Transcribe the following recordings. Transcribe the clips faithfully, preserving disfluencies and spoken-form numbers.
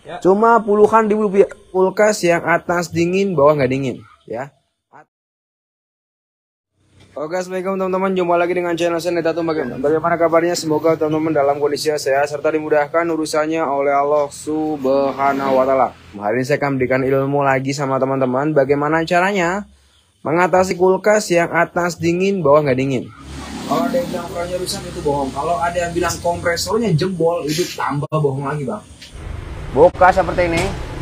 Ya. Cuma puluhan ribu rupiah. Kulkas yang atas dingin, bawah nggak dingin, ya. Oke, assalamualaikum teman-teman. Jumpa lagi dengan channel saya Netatum. Bagaimana? Bagaimana kabarnya? Semoga teman-teman dalam kondisi sehat serta dimudahkan urusannya oleh Allah Subhanahu Wa Taala. Hari ini saya akan berikan ilmu lagi sama teman-teman. Bagaimana caranya mengatasi kulkas yang atas dingin, bawah nggak dingin. Kalau ada yang bilang kerannya rusak itu bohong. Kalau ada yang bilang kompresornya jebol itu tambah bohong lagi, bang. Buka seperti ini.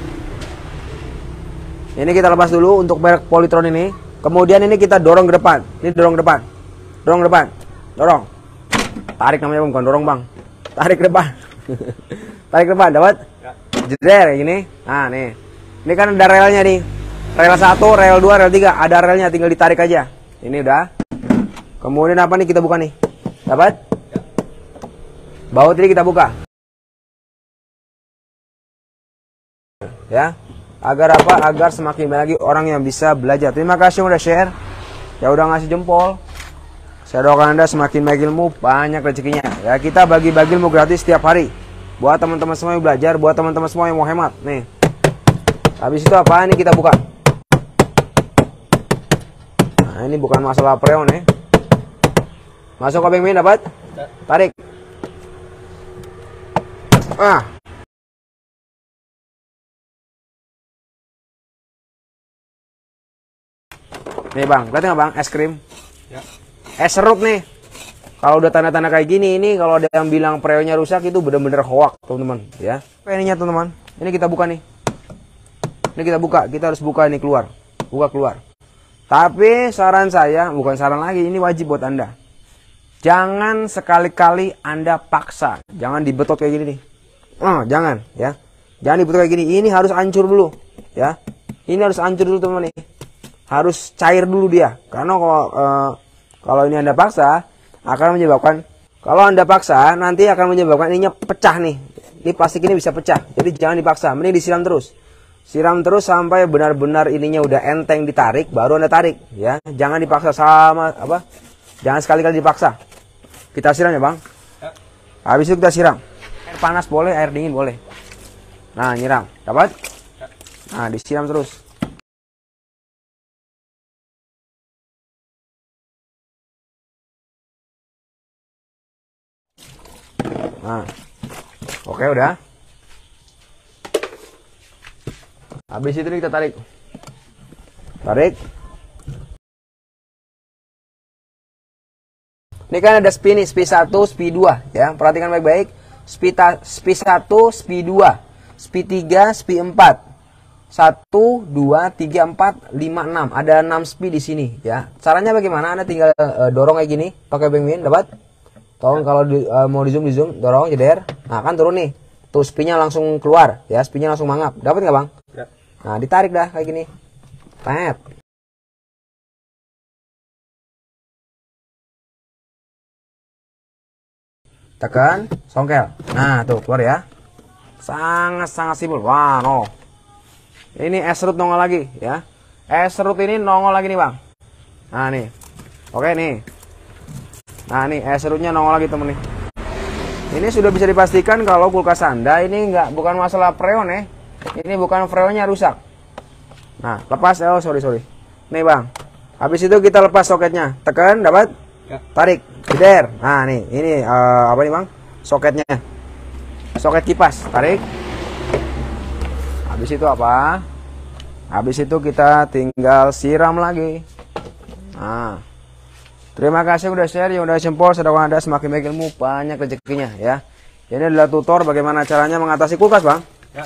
Ini kita lepas dulu untuk merek Polytron ini. Kemudian ini kita dorong ke depan. Ini dorong ke depan. Dorong ke depan. Dorong. Tarik namanya bukan dorong, bang. Tarik ke depan. Tarik ke depan, dapat? Ya. Jeder kayak gini. Nah, nih. Ini kan ada relnya nih. Rel satu, rel dua, rel tiga. Ada relnya, tinggal ditarik aja. Ini udah. Kemudian apa nih kita buka nih? Dapat? Ya. Baut ini kita buka. Ya, agar apa? Agar semakin banyak lagi orang yang bisa belajar. Terima kasih udah share, ya udah ngasih jempol. Saya doakan Anda semakin banyak ilmu, banyak rezekinya. Ya, kita bagi-bagi ilmu gratis setiap hari. Buat teman-teman semua yang belajar, buat teman-teman semua yang mau hemat. Nih, habis itu apa? Ini kita buka. Nah, ini bukan masalah freon nih. Masuk obeng main dapat? Tarik. Ah. Nih bang, kelihatan nggak bang? Es krim, ya. Es serut nih. Kalau udah tanda-tanda kayak gini, ini kalau ada yang bilang freonnya rusak itu bener-bener hoax teman-teman, ya. Ininya teman-teman, ini kita buka nih. Ini kita buka, kita harus buka ini keluar, buka keluar. Tapi saran saya, bukan saran lagi, ini wajib buat Anda. Jangan sekali-kali Anda paksa, jangan dibetot kayak gini nih. Oh, jangan, ya. Jangan dibetot kayak gini. Ini harus hancur dulu, ya. Ini harus hancur dulu teman-teman nih. Harus cair dulu dia, karena kalau uh, kalau ini Anda paksa akan menyebabkan, kalau Anda paksa nanti akan menyebabkan ininya pecah nih. Ini plastik ini bisa pecah, jadi jangan dipaksa, mending disiram terus, siram terus sampai benar-benar ininya udah enteng ditarik, baru Anda tarik, ya. Jangan dipaksa sama apa, jangan sekali-kali dipaksa. Kita siram ya bang. Habis itu kita siram, air panas boleh, air dingin boleh. Nah nyiram, dapat? Nah disiram terus. Nah, oke udah. Habis itu kita tarik, tarik. Ini kan ada spi nih, spi satu, spi dua, ya. Perhatikan baik-baik. Spi, spi satu, spi dua, spi tiga, spi empat, satu, dua, tiga, empat, lima, enam. Ada enam spi di sini, ya. Caranya bagaimana? Anda tinggal uh, dorong kayak gini, pakai bengmin, dapat? Tolong kalau di, uh, mau di zoom di zoom, dorong jeder. Nah kan turun nih, tuh spinya langsung keluar, ya spinya langsung mangap. Dapat nggak bang? Ya. Nah ditarik dah kayak gini, tap. Tekan, songkel. Nah tuh keluar ya. Sangat sangat simpel. Wah no. Ini es serut nongol lagi, ya. Es serut ini nongol lagi nih bang. Nah nih, oke nih. Nah nih es serutnya nongol lagi temen nih. Ini sudah bisa dipastikan kalau kulkas Anda ini enggak, bukan masalah freon ya. Ini bukan freonnya rusak. Nah lepas, oh sorry sorry. Nih bang, habis itu kita lepas soketnya. Tekan, dapat? Ya. Tarik, jeder. Nah nih, ini uh, apa nih bang? Soketnya, soket kipas. Tarik. Habis itu apa? Habis itu kita tinggal siram lagi. Nah. Terima kasih udah share, yang udah jempol, sedangkan Anda semakin banyak ilmu, banyak rezekinya, ya. Ini adalah tutor bagaimana caranya mengatasi kulkas, bang. Ya.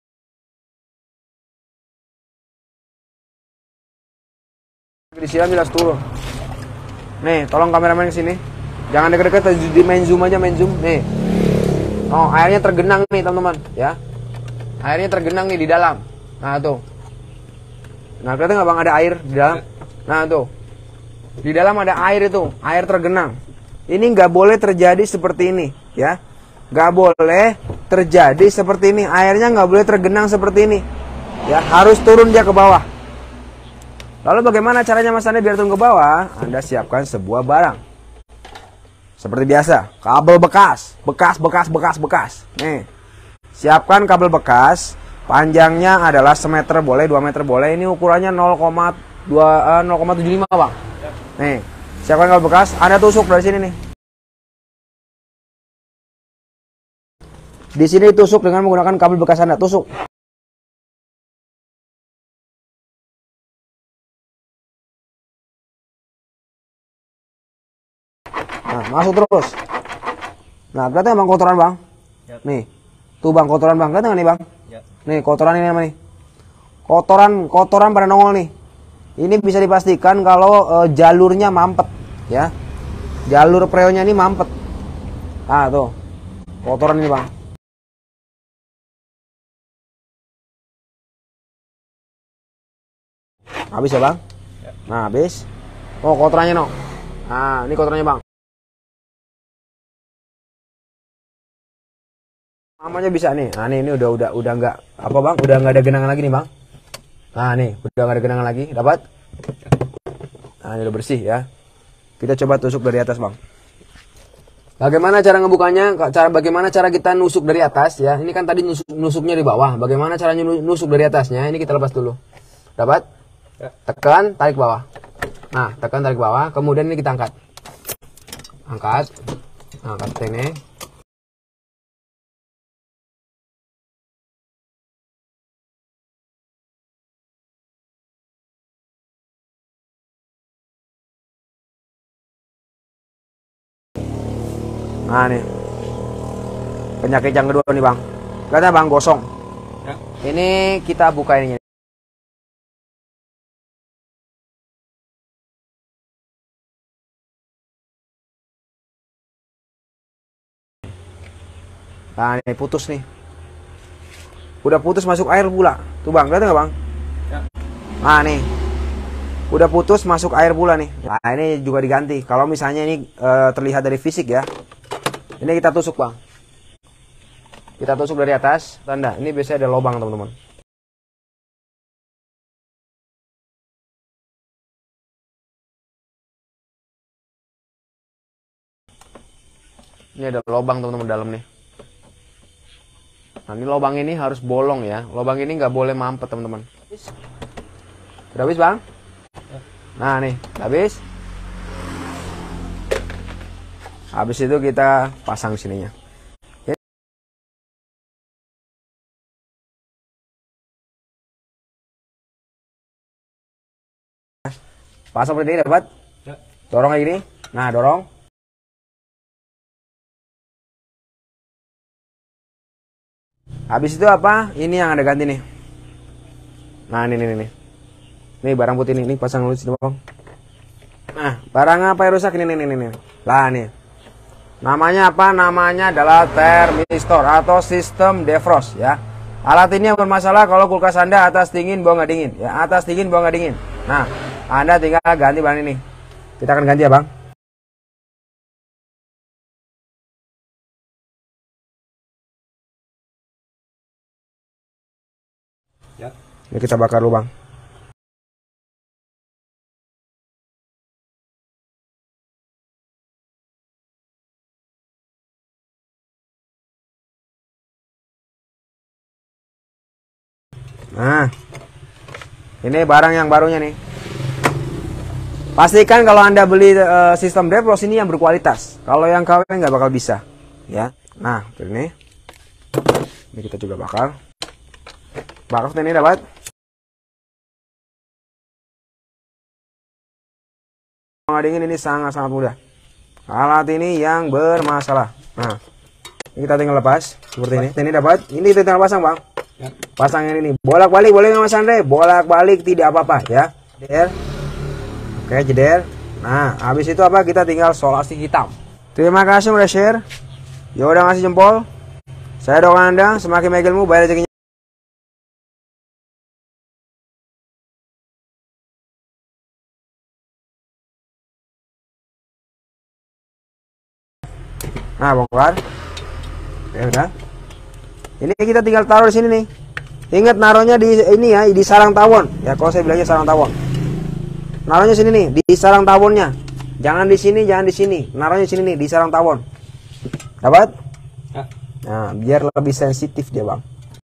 Disiram jelas turun. Nih, tolong kameramen ke sini. Jangan deket-deket, di main zoom aja, main zoom. Nih. Oh, airnya tergenang nih, teman-teman, ya. Airnya tergenang nih di dalam. Nah, tuh. Nah, kelihatan nggak bang ada air di dalam? Nah, tuh. Di dalam ada air itu, air tergenang. Ini nggak boleh terjadi seperti ini, ya. Nggak boleh terjadi seperti ini. Airnya nggak boleh tergenang seperti ini, ya. Harus turun dia ke bawah. Lalu bagaimana caranya Mas Anda biar turun ke bawah? Anda siapkan sebuah barang. Seperti biasa, kabel bekas, bekas, bekas, bekas, bekas. Nih, Siapkan kabel bekas. Panjangnya adalah semeter boleh, dua meter boleh. Ini ukurannya nol koma dua, nol koma tujuh lima bang. Nih, siapkan kabel bekas. Anda tusuk dari sini nih. Di sini tusuk dengan menggunakan kabel bekas Anda. Tusuk. Nah, masuk terus. Nah, kelihatan bang kotoran bang? Yep. Nih, tuh bang kotoran bang, kelihatan nih bang? Yep. Nih kotoran ini apa nih? Kotoran, kotoran pada nongol nih. Ini bisa dipastikan kalau e, jalurnya mampet, ya. Jalur preonya ini mampet. Ah tuh, kotoran ini bang. Habis ya bang? Yep. Nah habis. Oh kotorannya no. Nah ini kotorannya bang. Namanya bisa nih. Nah ini, ini udah udah udah nggak apa bang? Udah nggak ada genangan lagi nih bang. Nah nih udah nggak ada genangan lagi. Dapat? Nah ini udah bersih ya. Kita coba tusuk dari atas bang. Bagaimana cara ngebukanya? Cara bagaimana cara kita nusuk dari atas ya? Ini kan tadi nusuk, nusuknya di bawah. Bagaimana caranya nusuk dari atasnya? Ini kita lepas dulu. Dapat? Tekan, tarik bawah. Nah tekan tarik bawah. Kemudian ini kita angkat. Angkat. Angkat ini. Nah nih penyakit yang kedua nih bang, katanya bang gosong ya. Ini kita buka ini. Nah ini putus nih, udah putus masuk air pula tuh bang, kelihatan nggak bang ya. Nah nih udah putus masuk air pula nih. Nah ini juga diganti kalau misalnya ini e, terlihat dari fisik ya. Ini kita tusuk bang. Kita tusuk dari atas. Tanda. Ini biasanya ada lubang teman-teman. Ini ada lubang teman-teman dalam nih. Nah ini lubang ini harus bolong ya. Lubang ini nggak boleh mampet teman-teman. Udah habis bang? Nah nih. Habis. Habis itu kita pasang sininya. Ya. Pasang seperti ini dapat? Ya. Dorong kayak gini. Nah, dorong. Habis itu apa? Ini yang ada ganti nih. Nah, ini ini ini. Nih barang putih ini, ini pasang dulu sini, Bang. Nah, barang apa yang rusak ini ini ini. ini. Lah nih. Namanya apa? Namanya adalah termistor atau sistem defrost ya. Alat ini yang bermasalah kalau kulkas Anda atas dingin bawah nggak dingin ya. Atas dingin bawah nggak dingin. Nah, Anda tinggal ganti barang ini. Kita akan ganti ya bang. Ya. Ini kita bakar dulu bang. Nah, ini barang yang barunya nih. Pastikan kalau Anda beli uh, sistem defrost ini yang berkualitas. Kalau yang K W nggak bakal bisa, ya. Nah, ini, ini kita juga bakar. Bakar ini dapat. Dingin ini sangat-sangat mudah. Alat ini yang bermasalah. Nah, ini kita tinggal lepas seperti ini. Ini dapat. Ini kita tinggal pasang bang. Ya. Pasang yang ini bolak-balik boleh nggak Mas Andre? Bolak-balik tidak apa-apa ya. Jeder. Oke jeder. Nah habis itu apa? Kita tinggal solasi hitam. Terima kasih udah share. Ya udah ngasih jempol. Saya doakan Anda semakin baik ilmu bayar rezekinya. Nah bongkar. Oke udah. Ini kita tinggal taruh di sini nih. Ingat naruhnya di ini ya, di sarang tawon. Ya kalau saya bilangnya sarang tawon. Naruhnya sini nih, di sarang tawonnya. Jangan di sini, jangan di sini. Naruhnya sini nih, di sarang tawon. Dapat? Ya. Nah, biar lebih sensitif dia bang.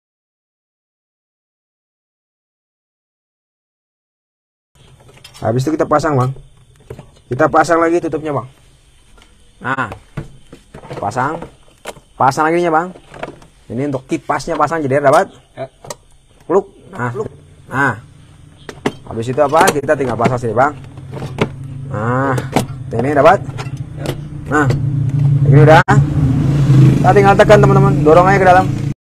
Habis itu kita pasang bang. Kita pasang lagi tutupnya bang. Nah, pasang, pasang lagi nya bang. Ini untuk kipasnya pasang jadi dapat. Pluk. Nah, nah. Habis itu apa? Kita tinggal pasang sini bang. Nah, ini dapat. Nah, ini udah. Kita tinggal tekan teman-teman, dorong aja ke dalam.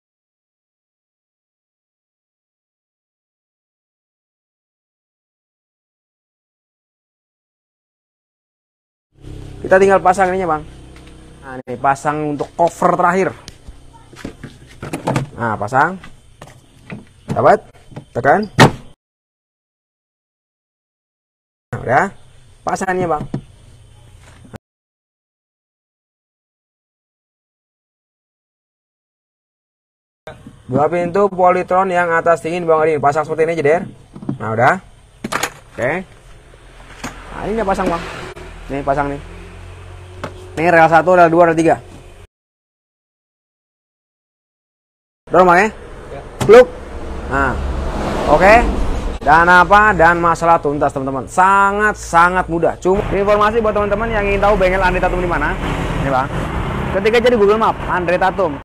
Kita tinggal pasang ininya bang. Nah ini pasang untuk cover terakhir. Nah pasang, dapat, tekan. Nah, udah, pasangannya bang. Dua pintu Polytron yang atas dingin bang Adin, pasang seperti ini jeder. Nah udah, oke. Nah ini udah pasang bang. Nih pasang nih. Ini rel satu, rel dua, rel tiga. Dorong bang ya? Pluk. Nah, oke. Okay. Dan apa? Dan masalah tuntas teman-teman. Sangat sangat mudah. Cuma informasi buat teman-teman yang ingin tahu bengkel Andre Tatum di mana. Ini bang. Ketika jadi Google Map Andre Tatum.